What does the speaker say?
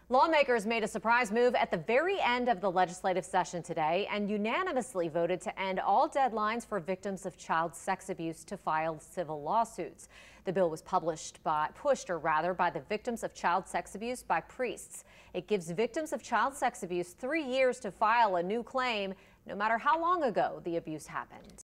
Lawmakers made a surprise move at the very end of the legislative session today and unanimously voted to end all deadlines for victims of child sex abuse to file civil lawsuits. The bill was pushed by the Victims of Child Sex Abuse by Priests. It gives victims of child sex abuse 3 years to file a new claim, no matter how long ago the abuse happened.